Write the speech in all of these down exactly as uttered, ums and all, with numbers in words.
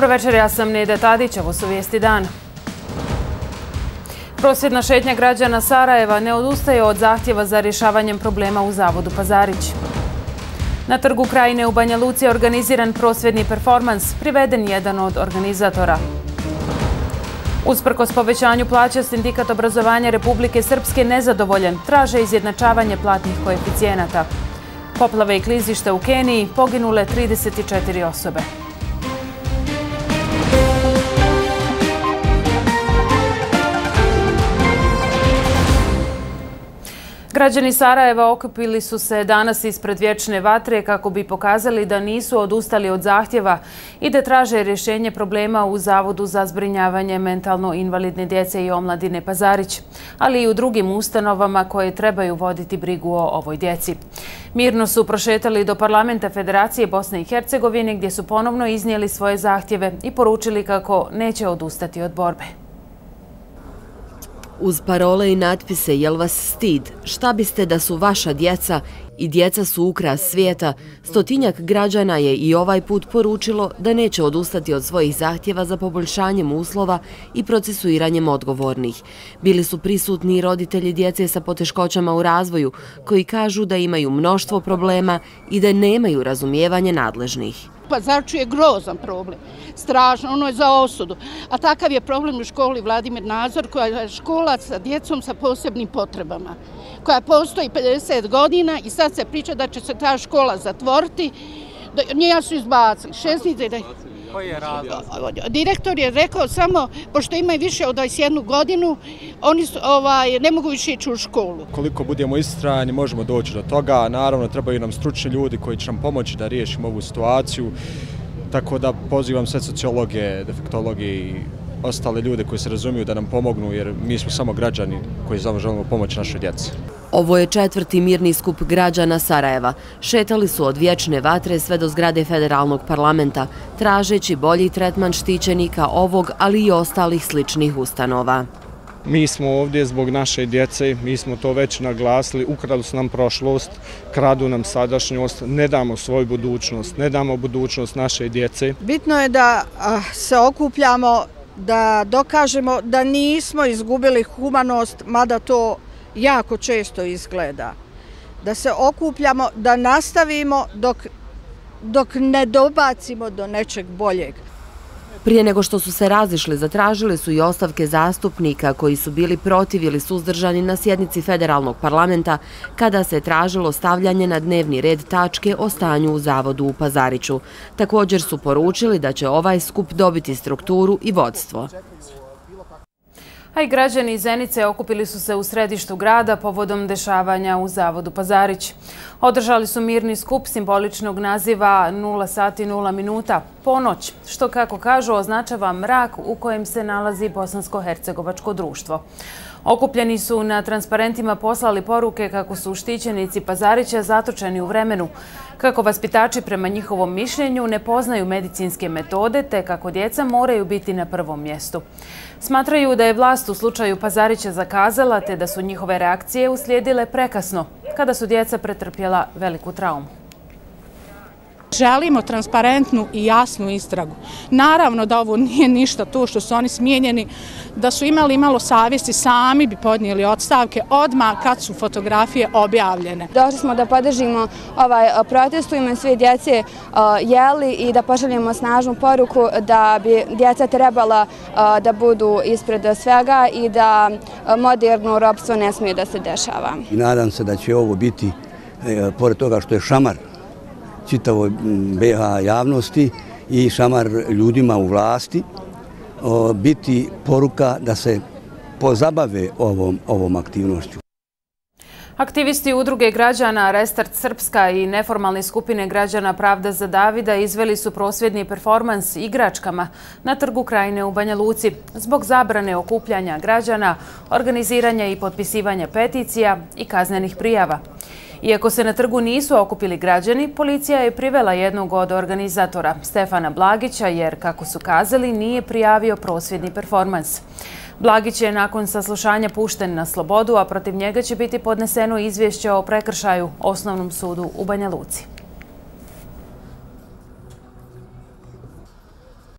Dobro večer, ja sam Neda Tadić, ovo su vijesti dana. Prosvjedna šetnja građana Sarajeva ne odustaje od zahtjeva za rješavanjem problema u zavodu Pazarić. Na trgu Krajine u Banja Luci je organiziran prosvjedni performans, priveden jedan od organizatora. Usprkos povećanju plaća, Sindikat obrazovanja Republike Srpske nezadovoljan, traže izjednačavanje platnih koeficijenata. Poplave i klizište u Keniji, poginule trideset četiri osobe. Građani Sarajeva okupili su se danas ispred vječne vatre kako bi pokazali da nisu odustali od zahtjeva i da traže rješenje problema u Zavodu za zbrinjavanje mentalno invalidne djece i omladine Pazarić, ali i u drugim ustanovama koje trebaju voditi brigu o ovoj djeci. Mirno su prošetali do Parlamenta Federacije Bosne i Hercegovine gdje su ponovno iznijeli svoje zahtjeve i poručili kako neće odustati od borbe. Uz parole i natpise "Jel vas stid? Šta biste da su vaša djeca?" i "Djeca su ukras svijeta", stotinjak građana je i ovaj put poručilo da neće odustati od svojih zahtjeva za poboljšanjem uslova i procesuiranjem odgovornih. Bili su prisutni i roditelji djece sa poteškoćama u razvoju, koji kažu da imaju mnoštvo problema i da nemaju razumijevanje nadležnih. Pazariću je grozan problem, strašno, ono je za osudu. A takav je problem u školi Vladimir Nazor, koja je škola sa djecom sa posebnim potrebama, koja postoji pedeset godina i sad se priča da će se ta škola zatvoriti. Njega su izbacili. Šestnice da... Koji je razlog? Direktor je rekao samo, pošto imaju više od dvadeset jednu godinu, oni su, ovaj, ne mogu više ići u školu. Koliko budemo istrajani, možemo doći do toga. Naravno, trebaju nam stručni ljudi koji će nam pomoći da riješimo ovu situaciju. Tako da pozivam sve sociologe, defektologe i ostale ljude koji se razumiju da nam pomognu, jer mi smo samo građani koji samo želimo pomoći našoj djeci. Ovo je četvrti mirni skup građana Sarajeva. Šetali su od vječne vatre sve do zgrade federalnog parlamenta, tražeći bolji tretman štićenika ovog, ali i ostalih sličnih ustanova. Mi smo ovdje zbog naše djece, mi smo to već naglasili, ukrali su nam prošlost, kradu nam sadašnjost, ne damo svoju budućnost, ne damo budućnost naše djece. Bitno je da se okupljamo, da dokažemo da nismo izgubili humanost, mada to jako često izgleda. Da se okupljamo, da nastavimo dok, dok ne dobacimo do nečeg boljeg. Prije nego što su se razišli, zatražili su i ostavke zastupnika koji su bili protiv ili suzdržani na sjednici federalnog parlamenta kada se tražilo stavljanje na dnevni red tačke o stanju u zavodu u Pazariću. Također su poručili da će ovaj skup dobiti strukturu i vodstvo. A i građani iz Zenice okupili su se u središtu grada povodom dešavanja u zavodu Pazarić. Održali su mirni skup simboličnog naziva nula sati nula minuta, ponoć, što kako kažu označava mrak u kojem se nalazi bosansko-hercegovačko društvo. Okupljeni su na transparentima poslali poruke kako su štićenici Pazarića zatočeni u vremenu, kako vaspitači prema njihovom mišljenju ne poznaju medicinske metode te kako djeca moraju biti na prvom mjestu. Smatraju da je vlast u slučaju Pazarića zakazala te da su njihove reakcije uslijedile prekasno, kada su djeca pretrpjela veliku traumu. Želimo transparentnu i jasnu istragu. Naravno da ovo nije ništa to što su oni smijenjeni, da su imali malo savjesti, sami bi podnijeli odstavke odmah kad su fotografije objavljene. Došli smo da podržimo ovaj protest u ime sve djece jeli i da pošaljemo snažnu poruku da bi djeca trebala da budu ispred svega i da moderno ropstvo ne smije da se dešava. I nadam se da će ovo biti, pored toga što je šamar čitavoj be ha javnosti i šamar ljudima u vlasti, biti poruka da se pozabave ovom, ovom aktivnošću. Aktivisti udruge građana Restart Srpska i neformalne skupine građana Pravda za Davida izveli su prosvjedni performans igračkama na trgu Krajine u Banja Luci zbog zabrane okupljanja građana, organiziranja i potpisivanja peticija i kaznenih prijava. Iako se na trgu nisu okupili građani, policija je privela jednog od organizatora, Stefana Blagića, jer, kako su kazali, nije prijavio prosvjedni performans. Blagić je nakon saslušanja pušten na slobodu, a protiv njega će biti podneseno izvješće o prekršaju Osnovnom sudu u Banja Luci.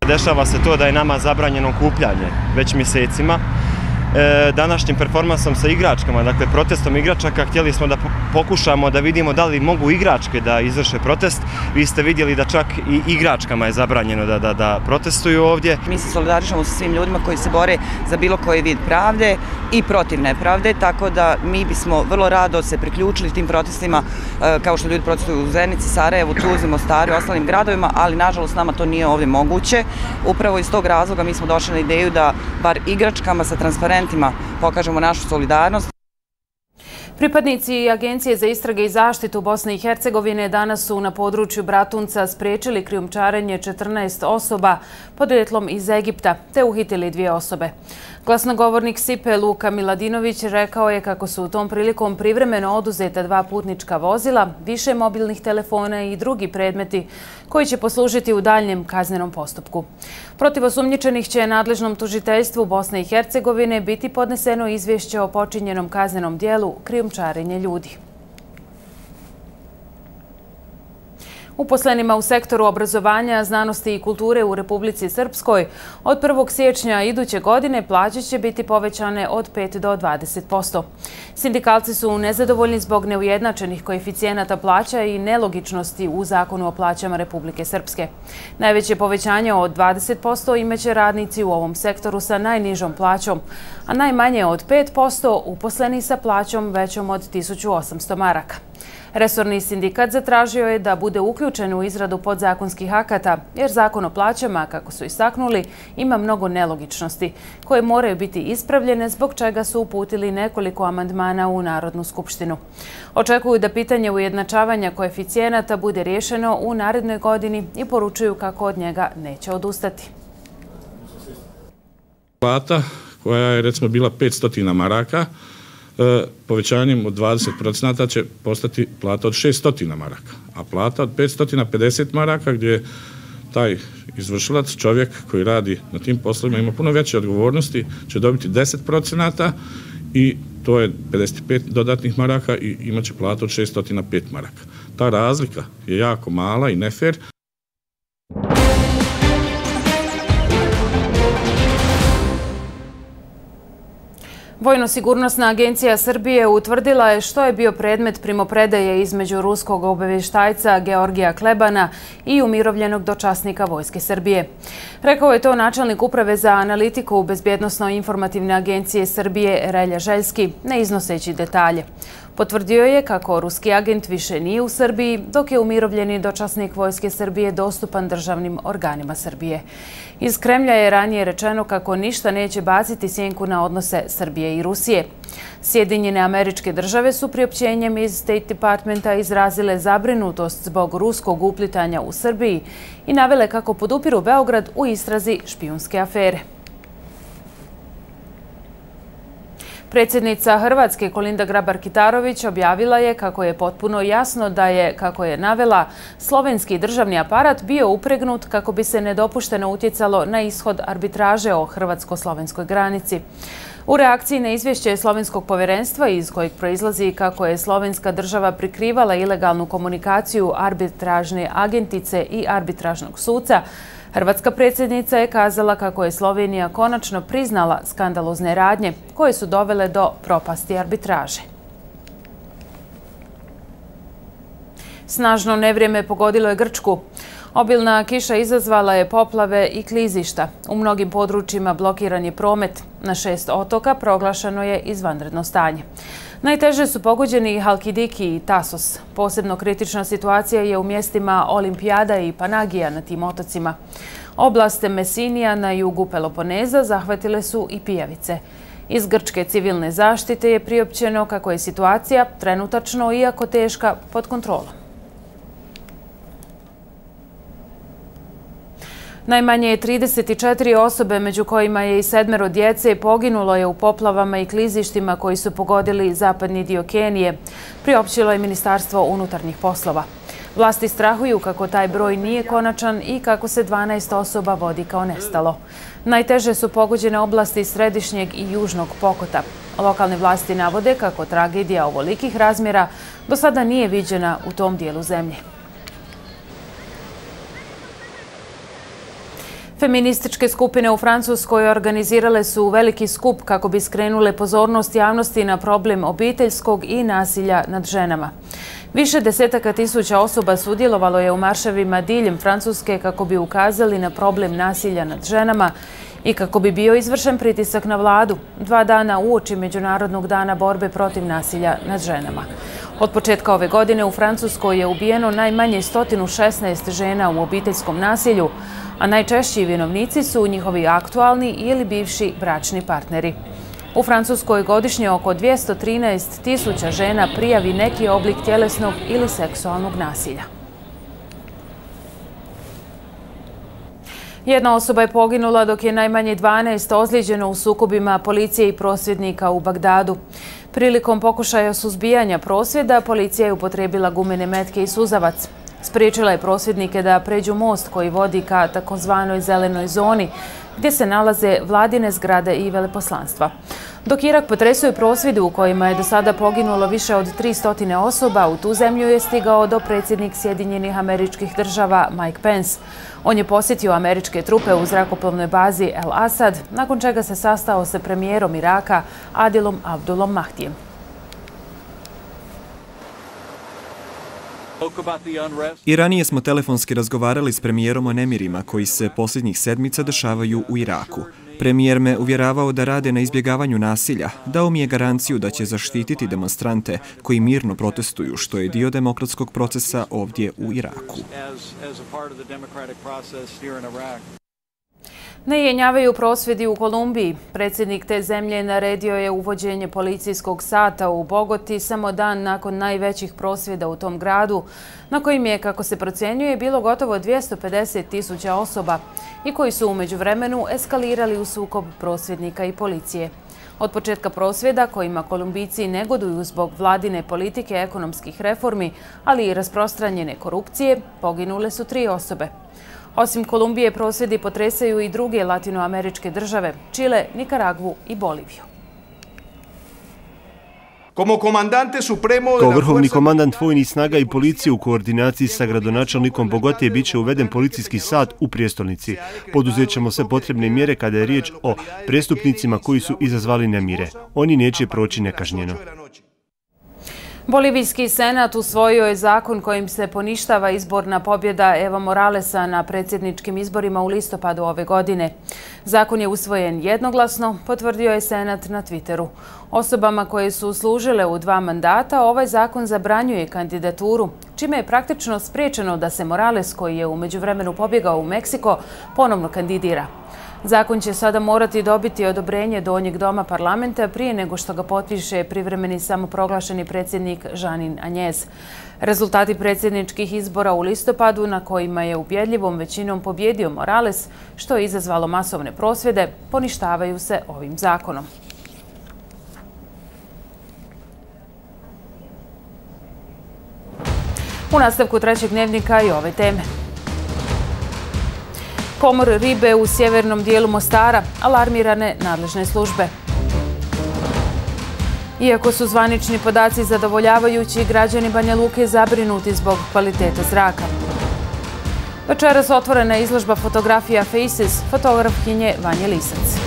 Dešava se to da je nama zabranjeno okupljanje već mjesecima. Današnjim performansom sa igračkama, dakle protestom igračaka, htjeli smo da pokušamo da vidimo da li mogu igračke da izvrše protest. Vi ste vidjeli da čak i igračkama je zabranjeno da, da, da protestuju ovdje. Mi se solidarišemo sa svim ljudima koji se bore za bilo koji vid pravde i protiv nepravde, tako da mi bismo vrlo rado se priključili tim protestima kao što ljudi protestuju u Zenici, Sarajevu, Tuzli, Mostaru i ostalim gradovima, ali nažalost nama to nije ovdje moguće. Upravo iz tog razloga mi smo došli na ideju da bar igračkama sa transparentima pokažemo našu solidarnost. Pripadnici Agencije za istrage i zaštitu Bosne i Hercegovine danas su na području Bratunca spriječili krijumčarenje četrnaest osoba podrijetlom iz Egipta, te uhitili dvije osobe. Glasnogovornik S I P E Luka Miladinović rekao je kako su u tom prilikom privremeno oduzeta dva putnička vozila, više mobilnih telefona i drugi predmeti koji će poslužiti u daljnjem kaznenom postupku. Protiv osumnjičenih će nadležnom tužiteljstvu Bosne i Hercegovine biti podneseno izvješće o počinjenom kaznenom dijelu krijumčarenje ljudi. Uposlenima u sektoru obrazovanja, znanosti i kulture u Republici Srpskoj od prvog siječnja iduće godine plaće će biti povećane od pet do dvadeset posto. Sindikalci su nezadovoljni zbog neujednačenih koeficijenata plaća i nelogičnosti u Zakonu o plaćama Republike Srpske. Najveće povećanje od dvadeset posto imaće radnici u ovom sektoru sa najnižom plaćom, a najmanje od pet posto uposleni sa plaćom većom od tisuću osamsto maraka. Resorni sindikat zatražio je da bude uključen u izradu podzakonskih akata, jer Zakon o plaćama, kako su istaknuli, ima mnogo nelogičnosti, koje moraju biti ispravljene, zbog čega su uputili nekoliko amandmana u Narodnu skupštinu. Očekuju da pitanje ujednačavanja koeficijenata bude riješeno u narednoj godini i poručuju kako od njega neće odustati. Plata koja je recimo bila petsto maraka, povećanjem od dvadeset posto će postati plata od šeststo maraka, a plata od petsto pedeset maraka gdje taj izvršilac, čovjek koji radi na tim poslovima, ima puno veće odgovornosti, će dobiti deset posto i to je pedeset pet dodatnih maraka i imat će platu od šeststo pet maraka. Ta razlika je jako mala i nefer. Vojno-sigurnosna agencija Srbije utvrdila je što je bio predmet primopredaje između ruskog obavještajca Georgija Klebana i umirovljenog dočasnika Vojske Srbije. Rekao je to načelnik Uprave za analitiku Bezbjednosno-informativne agencije Srbije Relja Željski, ne iznoseći detalje. Potvrdio je kako ruski agent više nije u Srbiji, dok je umirovljeni dočasnik Vojske Srbije dostupan državnim organima Srbije. Iz Kremlja je ranije rečeno kako ništa neće baciti sjenku na odnose Srbije i Rusije. Sjedinjene Američke Države su priopćenjem iz State Departmenta izrazile zabrinutost zbog ruskog uplitanja u Srbiji i navele kako podupiru Beograd u istrazi špijunske afere. Predsjednica Hrvatske Kolinda Grabar-Kitarović objavila je kako je potpuno jasno da je, kako je navela, slovenski državni aparat bio upregnut kako bi se nedopušteno utjecalo na ishod arbitraže o hrvatsko-slovenskoj granici. U reakciji na izvješće slovenskog povjerenstva iz kojeg proizlazi kako je slovenska država prikrivala ilegalnu komunikaciju arbitražne agentice i arbitražnog suca, hrvatska predsjednica je kazala kako je Slovenija konačno priznala skandalozne radnje koje su dovele do propasti arbitraže. Snažno nevrijeme pogodilo je Grčku. Obilna kiša izazvala je poplave i klizišta. U mnogim područjima blokiran je promet. Na šest otoka proglašeno je izvanredno stanje. Najteže su pogođeni Halkidiki i Tasos. Posebno kritična situacija je u mjestima Olimpijada i Panagija na tim otocima. Oblast Mesinija na jugu Peloponeza zahvatile su i pijavice. Iz grčke civilne zaštite je priopćeno kako je situacija trenutačno, iako teška, pod kontrolom. Najmanje trideset četiri osobe, među kojima je i sedmero djece, poginulo je u poplavama i klizištima koji su pogodili zapadni dio Kenije, priopćilo je Ministarstvo unutarnjih poslova. Vlasti strahuju kako taj broj nije konačan i kako se dvanaest osoba vodi kao nestalo. Najteže su pogođene oblasti središnjeg i južnog Pokota. Lokalne vlasti navode kako tragedija ovolikih razmjera do sada nije viđena u tom dijelu zemlje. Feminističke skupine u Francuskoj organizirale su veliki skup kako bi skrenule pozornost javnosti na problem obiteljskog i nasilja nad ženama. Više desetaka tisuća osoba sudjelovalo je u marševima diljem Francuske kako bi ukazali na problem nasilja nad ženama i kako bi bio izvršen pritisak na vladu, dva dana uoči Međunarodnog dana borbe protiv nasilja nad ženama. Od početka ove godine u Francuskoj je ubijeno najmanje sto šesnaest žena u obiteljskom nasilju, a najčešći vinovnici su njihovi aktualni ili bivši bračni partneri. U Francuskoj godišnje oko dvjesto trinaest tisuća žena prijavi neki oblik tjelesnog ili seksualnog nasilja. Jedna osoba je poginula dok je najmanje dvanaest ozlijeđeno u sukobima policije i prosvjednika u Bagdadu. Prilikom pokušaja suzbijanja prosvjeda policija je upotrijebila gumene metke i suzavac. Spriječila je prosvjednike da pređu most koji vodi ka takozvanoj zelenoj zoni, gdje se nalaze vladine zgrade i veleposlanstva. Dok Irak potresuju prosvjedi u kojima je do sada poginulo više od tristo osoba, u tu zemlju je stigao do predsjednik Sjedinjenih Američkih Država Mike Pence. On je posjetio američke trupe u zrakoplovnoj bazi El Asad, nakon čega se sastao sa premijerom Iraka Adilom Abdulom Mahdijem. I ranije smo telefonski razgovarali s premijerom o nemirima koji se posljednjih sedmica dešavaju u Iraku. Premijer me uvjeravao da rade na izbjegavanju nasilja, dao mi je garanciju da će zaštititi demonstrante koji mirno protestuju, što je dio demokratskog procesa ovdje u Iraku. Ne jenjavaju prosvjedi u Kolumbiji. Predsjednik te zemlje naredio je uvođenje policijskog sata u Bogoti samo dan nakon najvećih prosvjeda u tom gradu, na kojim je, kako se procjenjuje, bilo gotovo dvjesto pedeset tisuća osoba i koji su u međuvremenu eskalirali u sukob prosvjednika i policije. Od početka prosvjeda, kojima Kolumbijci negoduju zbog vladine politike ekonomskih reformi, ali i rasprostranjene korupcije, poginule su tri osobe. Osim Kolumbije, prosvjedi potresaju i druge latinoameričke države, Čile, Nikaragvu i Boliviju. Kao vrhovni komandant vojnih snaga i policije u koordinaciji sa gradonačelnikom Bogote bit će uveden policijski sat u prijestolnici. Poduzet ćemo sve potrebne mjere kada je riječ o prestupnicima koji su izazvali nemire. Oni neće proći nekažnjeno. Bolivijski senat usvojio je zakon kojim se poništava izborna pobjeda Evo Moralesa na predsjedničkim izborima u listopadu ove godine. Zakon je usvojen jednoglasno, potvrdio je senat na Twitteru. Osobama koje su služile u dva mandata ovaj zakon zabranjuje kandidaturu, čime je praktično spriječeno da se Morales, koji je u međuvremenu pobjegao u Meksiko, ponovno kandidira. Zakon će sada morati dobiti odobrenje Donjeg doma parlamenta prije nego što ga potpiše privremeni samoproglašeni predsjednik Žanin Anjez. Rezultati predsjedničkih izbora u listopadu, na kojima je ubjedljivom većinom pobjedio Morales, što je izazvalo masovne prosvjede, poništavaju se ovim zakonom. U nastavku trećeg dnevnika i ove teme. Pomor ribe u sjevernom dijelu Mostara, alarmirane nadležne službe. Iako su zvanični podaci zadovoljavajući, građani Banja Luke zabrinuti zbog kvalitete zraka. Večeras otvorena izložba fotografija Faces, fotografkinje Vanje Lisac.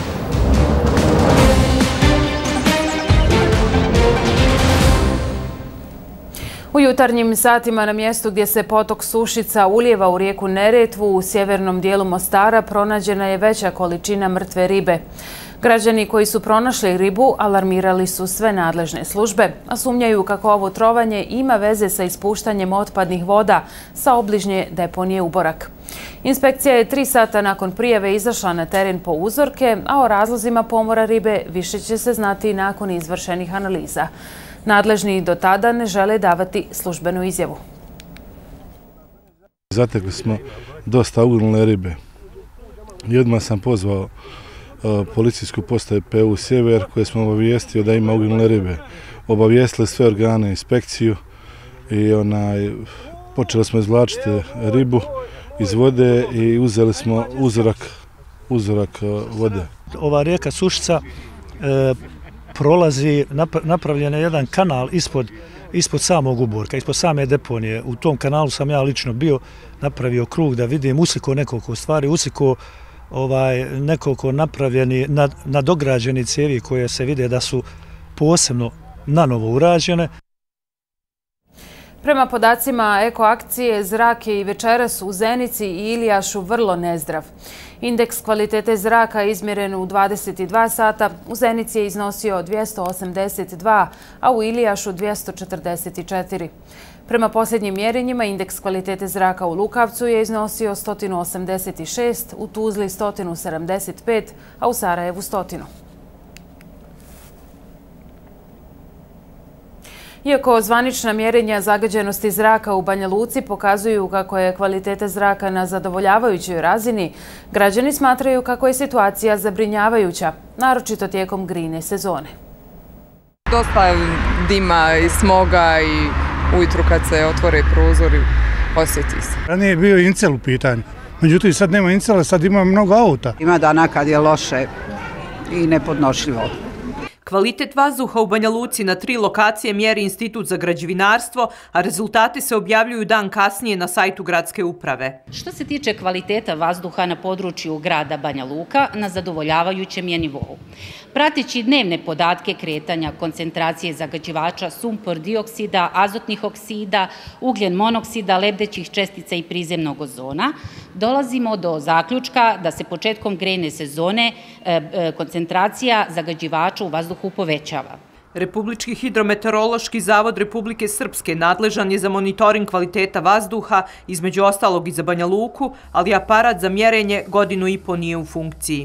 U jutarnjim satima na mjestu gdje se potok Sušica ulijeva u rijeku Neretvu u sjevernom dijelu Mostara pronađena je veća količina mrtve ribe. Građani koji su pronašli ribu alarmirali su sve nadležne službe, a sumnjaju kako ovo trovanje ima veze sa ispuštanjem otpadnih voda sa obližnje deponije Uborak. Inspekcija je tri sata nakon prijave izašla na teren po uzorke, a o razlozima pomora ribe više će se znati nakon izvršenih analiza. Nadležni do tada ne žele davati službenu izjavu. Zatekli smo dosta uginule ribe. I odmah sam pozvao policijsku postaju P U Sjever koje smo obavijestio da ima uginule ribe. Obavijestili sve organe, inspekciju i onaj, počeli smo izvlačiti ribu iz vode i uzeli smo uzorak, uzorak vode. Ova rijeka Sušica e, prolazi, napravljen je jedan kanal ispod, ispod samog Uborka, ispod same deponije. U tom kanalu sam ja lično bio, napravio krug da vidim, usliko nekoliko stvari, usliko nekoliko napravljeni, nadograđeni cijevi koje se vide da su posebno na novo urađene. Prema podacima ekoakcije, zrak je i večeras u Zenici i Ilijašu vrlo nezdrav. Indeks kvalitete zraka izmjeren u dvadeset dva sata u Zenici je iznosio dvjesto osamdeset dva, a u Ilijašu dvjesto četrdeset četiri. Prema posljednjim mjerenjima, indeks kvalitete zraka u Lukavcu je iznosio sto osamdeset šest, u Tuzli sto sedamdeset pet, a u Sarajevu sto. Iako zvanična mjerenja zagađenosti zraka u Banja Luci pokazuju kako je kvaliteta zraka na zadovoljavajućoj razini, građani smatraju kako je situacija zabrinjavajuća, naročito tijekom grine sezone. Dosta dima i smoga i ujutru kad se otvore prozori osjeti se. Ranije je bio incel u pitanju, međutim sad nema incela, sad ima mnogo auta. Ima dana kad je loše i nepodnošljivo. Kvalitet vazduha u Banja Luci na tri lokacije mjeri Institut za građevinarstvo, a rezultati se objavljuju dan kasnije na sajtu gradske uprave. Što se tiče kvaliteta vazduha na području grada Banja Luka, na zadovoljavajućem je nivou. Prateći dnevne podatke kretanja koncentracije zagađivača sumpor dioksida, azotnih oksida, ugljen monoksida, lebdećih čestica i prizemnog ozona, dolazimo do zaključka da se početkom grejne sezone koncentracija zagađivača u vazduhu povećava. Republički hidrometeorološki zavod Republike Srpske nadležan je za monitoring kvaliteta vazduha, između ostalog i za Banja Luku, ali aparat za mjerenje godinu i po nije u funkciji.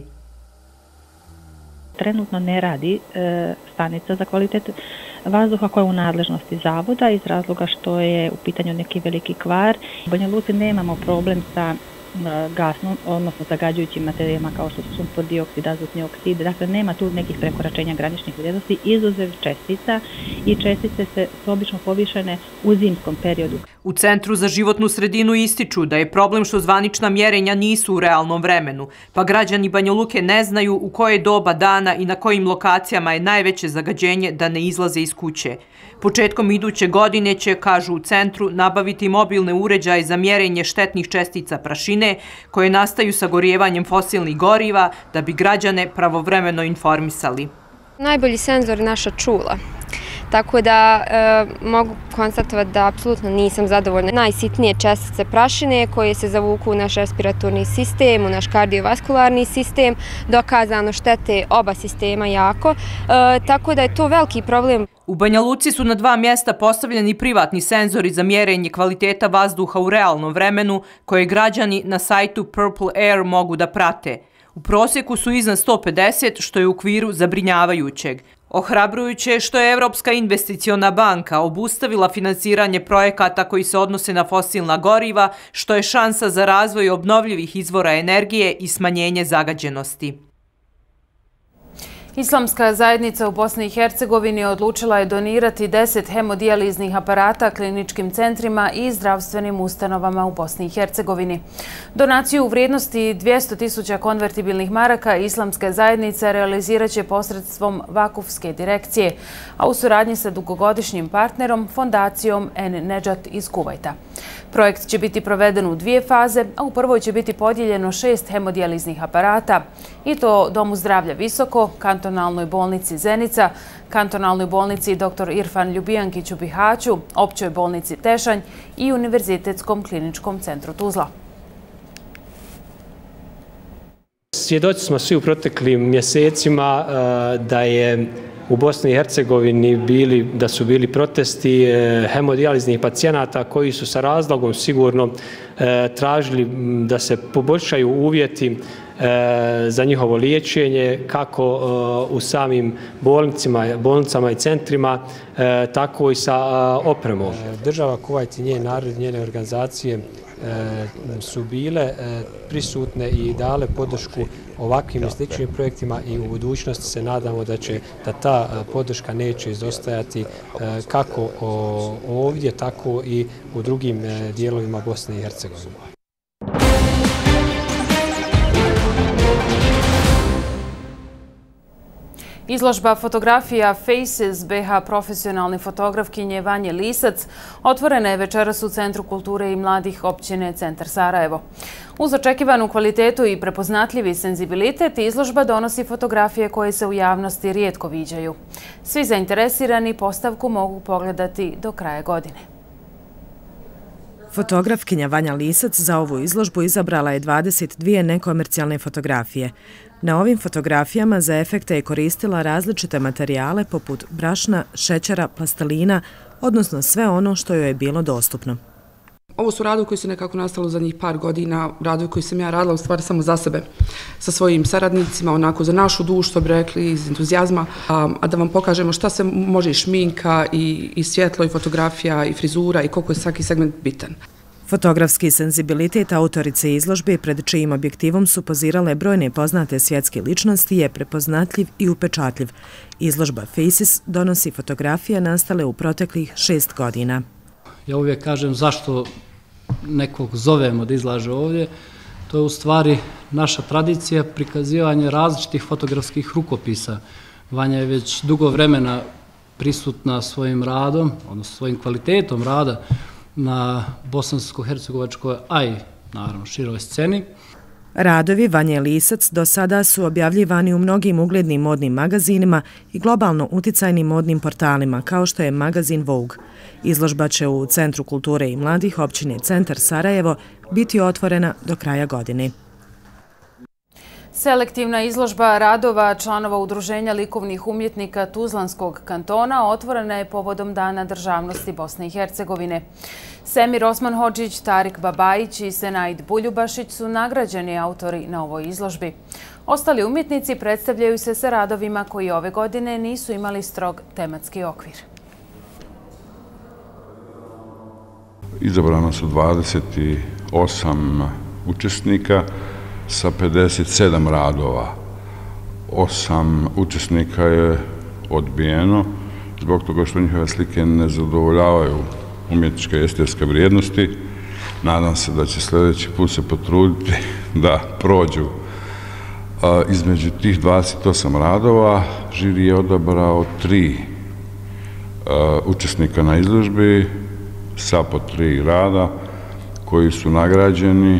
Trenutno ne radi stanica za kvalitet vazduha koja je u nadležnosti zavoda iz razloga što je u pitanju neki veliki kvar. U Banja Luci nemamo problem sa gasnom, odnosno zagađujućim materijama kao što su sumpor dioksid, azotni oksid. Dakle, nema tu nekih prekoračenja graničnih vrijednosti, izuzev čestica i čestice se su obično povišene u zimskom periodu. U Centru za životnu sredinu ističu da je problem što zvanična mjerenja nisu u realnom vremenu, pa građani Banja Luke ne znaju u koje doba dana i na kojim lokacijama je najveće zagađenje da ne izlaze iz kuće. Početkom iduće godine će, kažu u centru, nabaviti mobilne uređaje za mjerenje štetnih čestica prašine koje nastaju sagorijevanjem fosilnih goriva da bi građane pravovremeno informisali. Najbolji senzor je naša čula. Tako da e, mogu konstatovati da apsolutno nisam zadovoljna. Najsitnije čestice prašine koje se zavuku u naš respiratorni sistem, u naš kardiovaskularni sistem, dokazano štete oba sistema jako, e, tako da je to veliki problem. U Banja Luci su na dva mjesta postavljeni privatni senzori za mjerenje kvaliteta vazduha u realnom vremenu koje građani na sajtu Purple Air mogu da prate. U prosjeku su iznad sto pedeset, što je u okviru zabrinjavajućeg. Ohrabrujuće je što je Evropska investiciona banka obustavila finansiranje projekata koji se odnose na fosilna goriva, što je šansa za razvoj obnovljivih izvora energije i smanjenje zagađenosti. Islamska zajednica u Bosni i Hercegovini odlučila je donirati deset hemodijaliznih aparata kliničkim centrima i zdravstvenim ustanovama u Bosni i Hercegovini. Donaciju u vrijednosti dvjesto tisuća konvertibilnih maraka Islamska zajednica realizirat će posredstvom Vakufske direkcije, a u suradnji sa dugogodišnjim partnerom, fondacijom En Nedžat iz Kuvajta. Projekt će biti proveden u dvije faze, a u prvoj će biti podijeljeno šest hemodijaliznih aparata, i to Domu zdravlja Visoko, Kantonalnoj bolnici Zenica, Kantonalnoj bolnici doktor Irfan Ljubijankić u Bihaću, Općoj bolnici Tešanj i Univerzitetskom kliničkom centru Tuzla. Svjedoci smo svi u proteklim mjesecima da je u Bosni i Hercegovini bili, da su bili protesti hemodijaliznih pacijenata koji su sa razlogom sigurno tražili da se poboljšaju uvjeti za njihovo liječenje kako u samim bolnicama, bolnicama i centrima, tako i sa opremom. Država Kuvajt i njen narod, njene organizacije su bile prisutne i dale podršku ovakvim i sličnim projektima i u budućnosti se nadamo da će da ta podrška neće izostajati kako ovdje, tako i u drugim dijelovima Bosne i Hercegovine. Izložba fotografija Faces B H profesionalne fotografkinje Vanje Lisac otvorena je večeras u Centru kulture i mladih općine Centar Sarajevo. Uz očekivanu kvalitetu i prepoznatljivi senzibilitet, izložba donosi fotografije koje se u javnosti rijetko viđaju. Svi zainteresirani postavku mogu pogledati do kraja godine. Fotografkinja Vanja Lisac za ovu izložbu izabrala je dvadeset dvije nekomercijalne fotografije. Na ovim fotografijama za efekte je koristila različite materijale poput brašna, šećera, plastelina, odnosno sve ono što joj je bilo dostupno. Ovo su radovi koji su nekako nastali u zadnjih par godina, radovi koji sam ja radila u stvari samo za sebe, sa svojim saradnicima, onako za našu dušu, što bi rekli, iz entuzijazma, a, a da vam pokažemo šta se može i šminka, i, i svjetlo, i fotografija, i frizura, i koliko je svaki segment bitan. Fotografski senzibilitet autorice izložbe, pred čijim objektivom su pozirale brojne poznate svjetske ličnosti, je prepoznatljiv i upečatljiv. Izložba Faces donosi fotografije nastale u proteklih šest godina. Ja uvijek kažem zašto nekog zovemo da izlaže ovdje. To je u stvari naša tradicija prikazivanja različitih fotografskih rukopisa. Vanja je već dugo vremena prisutna svojim radom, odnosno svojim kvalitetom rada na bosansko-hercegovačkoj, a i naravno široj sceni. Radovi Vanje Lisac do sada su objavljivani u mnogim uglednim modnim magazinima i globalno uticajnim modnim portalima, kao što je magazin Vogue. Izložba će u Centru kulture i mladih općine Centar Sarajevo biti otvorena do kraja godine. Selektivna izložba radova članova Udruženja likovnih umjetnika Tuzlanskog kantona otvorena je povodom Dana državnosti Bosne i Hercegovine. Semir Osmanhodžić, Tarik Babajić i Senaid Buljubašić su nagrađeni autori na ovoj izložbi. Ostali umjetnici predstavljaju se sa radovima koji ove godine nisu imali strog tematski okvir. Izabrano su dvadeset osam učesnika sa pedeset sedam radova. Osam učesnika je odbijeno zbog toga što njihove slike ne zadovoljavaju umjetničke i estetske vrijednosti. Nadam se da će sljedeći put se potruditi da prođu. Između tih dvadeset osam radova žiri je odabrao tri učesnika na izložbi sa po tri rada koji su nagrađeni.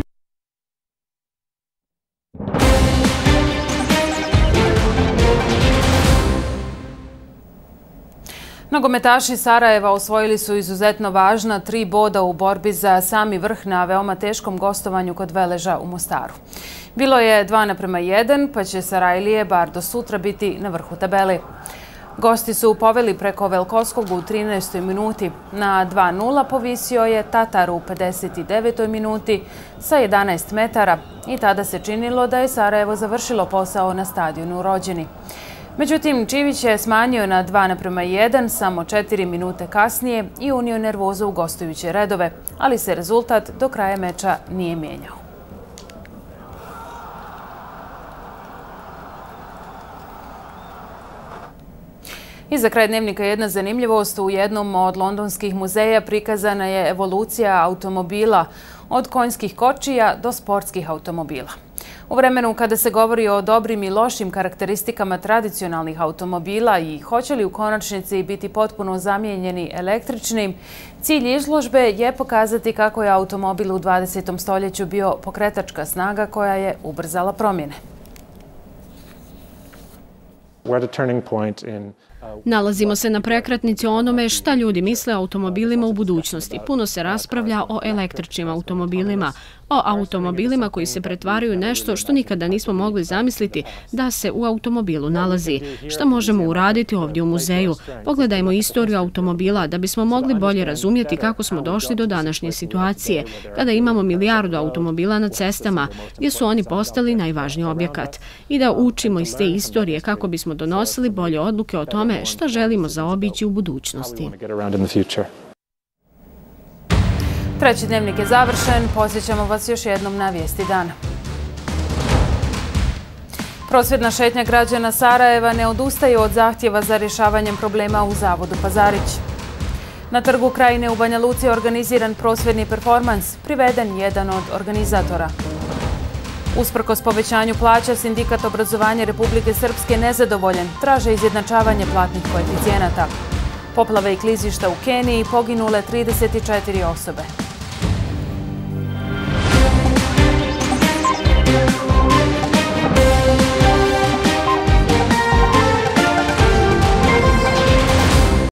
Nogometaši Sarajeva osvojili su izuzetno važna tri boda u borbi za sami vrh na veoma teškom gostovanju kod Veleža u Mostaru. Bilo je dva naprema jedan, pa će Sarajlije bar do sutra biti na vrhu tabele. Gosti su poveli preko Velkoskog u trinaestoj minuti. Na dva nula povisio je Tatar u pedeset devetoj minuti sa jedanaest metara i tada se činilo da je Sarajevo završilo posao na stadionu Rođeni. Međutim, Čivić je smanjio na dva naprema jedan samo četiri minute kasnije i unio nervozu u gostujuće redove, ali se rezultat do kraja meča nije mijenjao. I za kraj dnevnika jedna zanimljivost. U jednom od londonskih muzeja prikazana je evolucija automobila od konjskih kočija do sportskih automobila. U vremenu kada se govori o dobrim i lošim karakteristikama tradicionalnih automobila i hoće li u konačnici biti potpuno zamijenjeni električnim, cilj izložbe je pokazati kako je automobil u dvadesetom stoljeću bio pokretačka snaga koja je ubrzala promjene. Nalazimo se na prekretnici o onome šta ljudi misle o automobilima u budućnosti. Puno se raspravlja o električnim automobilima, o automobilima koji se pretvaraju u nešto što nikada nismo mogli zamisliti da se u automobilu nalazi. Šta možemo uraditi ovdje u muzeju? Pogledajmo istoriju automobila da bismo mogli bolje razumjeti kako smo došli do današnje situacije, kada imamo milijardu automobila na cestama, gdje su oni postali najvažniji objekat. I da učimo iz te istorije kako bismo donosili bolje odluke o tome šta želimo zaobići u budućnosti. Treći dnevnik je završen. Podsjećamo vas još jednom na vijesti dana. Prosvjedna šetnja građana Sarajeva ne odustaje od zahtjeva za rješavanjem problema u zavodu Pazarić. Na Trgu Krajine u Banja Luci je organiziran prosvjedni performans, priveden jedan od organizatora. Usprkos povećanju plaća, Sindikat obrazovanja Republike Srpske nezadovoljen, traže izjednačavanje platnih koeficijenata. Poplave i klizišta u Keniji, poginule trideset četiri osobe.